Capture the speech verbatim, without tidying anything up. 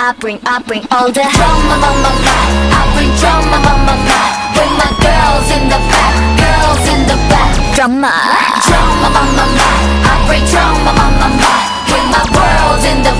I bring, I bring all the drama, ma, ma, ma. I bring drama, ma, ma, ma. With my girls in the back, girls in the back. Drama, drama, ma, ma, ma. I bring drama, ma, ma, ma. With my world in the